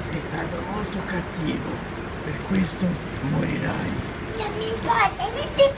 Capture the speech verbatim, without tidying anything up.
Sei stato molto cattivo, per questo morirai. Non mi importa, le